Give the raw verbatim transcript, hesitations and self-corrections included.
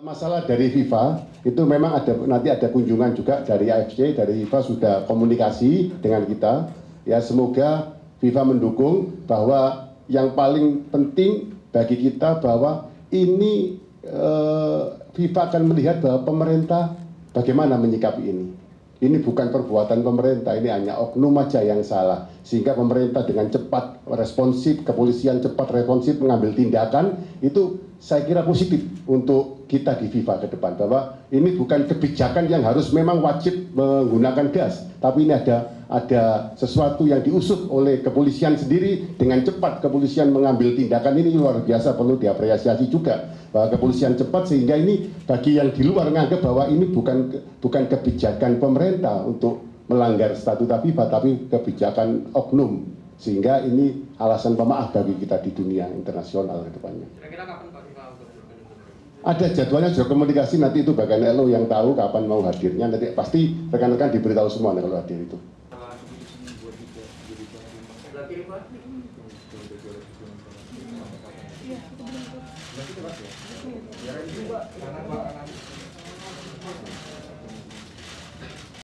Masalah dari FIFA itu memang ada, nanti ada kunjungan juga dari A F C, dari FIFA sudah komunikasi dengan kita. Ya, semoga FIFA mendukung bahwa yang paling penting bagi kita bahwa ini eh, FIFA akan melihat bahwa pemerintah bagaimana menyikapi ini. Ini bukan perbuatan pemerintah, ini hanya oknum aja yang salah. Sehingga pemerintah dengan cepat responsif, kepolisian cepat responsif mengambil tindakan, itu saya kira positif untuk kita di FIFA ke depan. Bahwa ini bukan kebijakan yang harus memang wajib menggunakan gas. Tapi ini ada ada sesuatu yang diusut oleh kepolisian sendiri, dengan cepat kepolisian mengambil tindakan. Ini luar biasa, perlu diapresiasi juga bahwa kepolisian cepat, sehingga ini bagi yang di luar menganggap bahwa ini bukan bukan kebijakan pemerintah untuk melanggar statuta FIFA, tapi kebijakan oknum, sehingga ini alasan pemaaf bagi kita di dunia internasional ke depannya. Kira-kira kapan Pak FIFA untuk berkunjung? Ada jadwalnya, sudah komunikasi, nanti itu bagian L O yang tahu kapan mau hadirnya, nanti pasti rekan-rekan diberitahu semua kalau hadir itu.